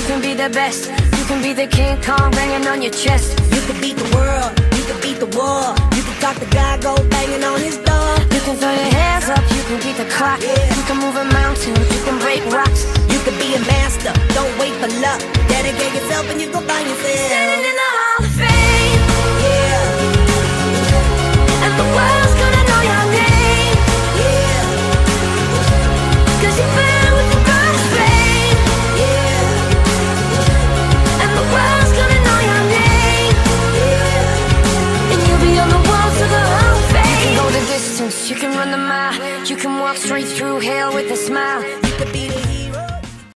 can be the best. You can be the King Kong banging on your chest. You can beat the world, you can beat the war. You can talk to God, go banging on his door. You can throw your hands up, you can beat the clock. You can move a mountain, you can break rocks. You can be a master, don't wait for luck. Dedicate yourself and you go find yourself. Standing in the Hall of Fame. Yeah. And the world's gonna know your name. Yeah. 'Cause you're better with the first fame. Yeah. And the world's gonna know your name. Yeah. And you'll be on the walls of the Hall of Fame. You can go the distance, you can run the mile. You can walk straight through hell with a smile. You could be